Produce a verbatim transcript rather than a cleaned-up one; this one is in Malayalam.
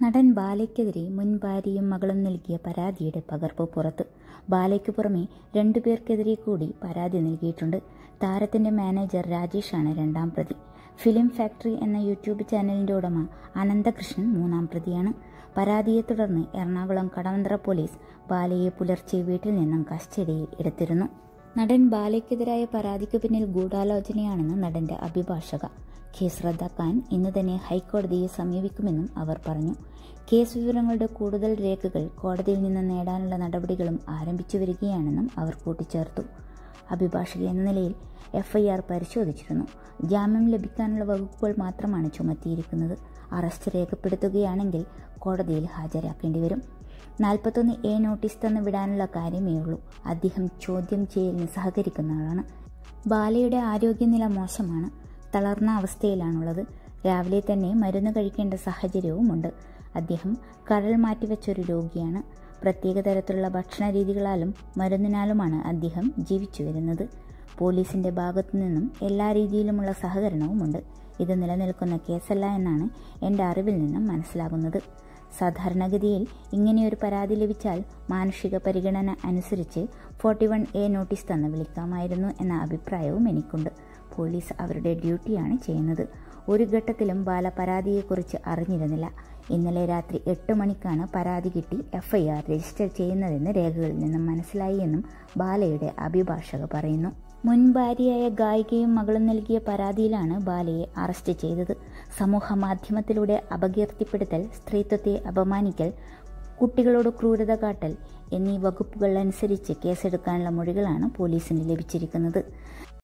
നടൻ ബാലയ്ക്കെതിരെ മുൻ ഭാര്യയും മകളും നൽകിയ പരാതിയുടെ പകർപ്പ് പുറത്ത്. ബാലയ്ക്ക് പുറമെ രണ്ടുപേർക്കെതിരെ കൂടി പരാതി നൽകിയിട്ടുണ്ട്. താരത്തിന്റെ മാനേജർ രാജേഷാണ് രണ്ടാം പ്രതി. ഫിലിം ഫാക്ടറി എന്ന യൂട്യൂബ് ചാനലിന്റെ ഉടമ അനന്തകൃഷ്ണൻ മൂന്നാം പ്രതിയാണ്. പരാതിയെ തുടർന്ന് എറണാകുളം കടവന്ത്ര പോലീസ് ബാലയെ പുലർച്ചെ വീട്ടിൽ നിന്നും കസ്റ്റഡിയിൽ എടുത്തിരുന്നു. നടൻ ബാലയ്ക്കെതിരായ പരാതിക്ക് പിന്നിൽ ഗൂഢാലോചനയാണെന്ന് നടന്റെ അഭിഭാഷക. കേസ് റദ്ദാക്കാൻ ഇന്ന് തന്നെ ഹൈക്കോടതിയെ സമീപിക്കുമെന്നും അവർ പറഞ്ഞു. കേസ് വിവരങ്ങളുടെ കൂടുതൽ രേഖകൾ കോടതിയിൽ നിന്ന് നേടാനുള്ള നടപടികളും ആരംഭിച്ചു വരികയാണെന്നും അവർ കൂട്ടിച്ചേർത്തു. അഭിഭാഷക എന്ന നിലയിൽ എഫ്ഐആർ പരിശോധിച്ചിരുന്നു. ജാമ്യം ലഭിക്കാനുള്ള വകുപ്പുകൾ മാത്രമാണ് ചുമത്തിയിരിക്കുന്നത്. അറസ്റ്റ് രേഖപ്പെടുത്തുകയാണെങ്കിൽ കോടതിയിൽ ഹാജരാക്കേണ്ടി വരും. നാൽപ്പത്തൊന്ന് എ നോട്ടീസ് തന്നു വിടാനുള്ള കാര്യമേ ഉള്ളൂ. അദ്ദേഹം ചോദ്യം ചെയ്യലിന് സഹകരിക്കുന്ന ആളാണ്. ബാലയുടെ ആരോഗ്യനില മോശമാണ്. തളർന്ന അവസ്ഥയിലാണുള്ളത്. രാവിലെ തന്നെ മരുന്ന് കഴിക്കേണ്ട സാഹചര്യവുമുണ്ട്. അദ്ദേഹം കരൾ മാറ്റിവെച്ചൊരു രോഗിയാണ്. പ്രത്യേക തരത്തിലുള്ള ഭക്ഷണ രീതികളാലും മരുന്നിനാലുമാണ് അദ്ദേഹം ജീവിച്ചു വരുന്നത്. പോലീസിന്റെ ഭാഗത്തു നിന്നും എല്ലാ രീതിയിലുമുള്ള സഹകരണവുമുണ്ട്. ഇത് നിലനിൽക്കുന്ന കേസല്ല എന്നാണ് എൻ്റെ അറിവിൽ നിന്നും മനസ്സിലാകുന്നത്. സാധാരണഗതിയിൽ ഇങ്ങനെയൊരു പരാതി ലഭിച്ചാൽ മാനുഷിക പരിഗണന അനുസരിച്ച് ഫോർട്ടി വൺ എ നോട്ടീസ് തന്ന് വിളിക്കാമായിരുന്നു എന്ന അഭിപ്രായവും എനിക്കുണ്ട്. പോലീസ് അവരുടെ ഡ്യൂട്ടിയാണ് ചെയ്യുന്നത്. ഒരു ഘട്ടത്തിലും ബാല പരാതിയെക്കുറിച്ച് അറിഞ്ഞിരുന്നില്ല. ഇന്നലെ രാത്രി എട്ട് മണിക്കാണ് പരാതി കിട്ടി എഫ്ഐആർ രജിസ്റ്റർ ചെയ്യുന്നതെന്ന് രേഖകളിൽ നിന്നും മനസ്സിലായി എന്നും ബാലയുടെ അഭിഭാഷക പറയുന്നു. മുൻ ഭാര്യയായ ഗായികയും മകളും നൽകിയ പരാതിയിലാണ് ബാലയെ അറസ്റ്റ് ചെയ്തത്. സമൂഹ മാധ്യമത്തിലൂടെ അപകീർത്തിപ്പെടുത്തൽ, സ്ത്രീത്വത്തെ അപമാനിക്കൽ, കുട്ടികളോട് ക്രൂരത കാട്ടൽ എന്നീ വകുപ്പുകൾ അനുസരിച്ച് കേസെടുക്കാനുള്ള മൊഴികളാണ് പോലീസിന് ലഭിച്ചിരിക്കുന്നത്.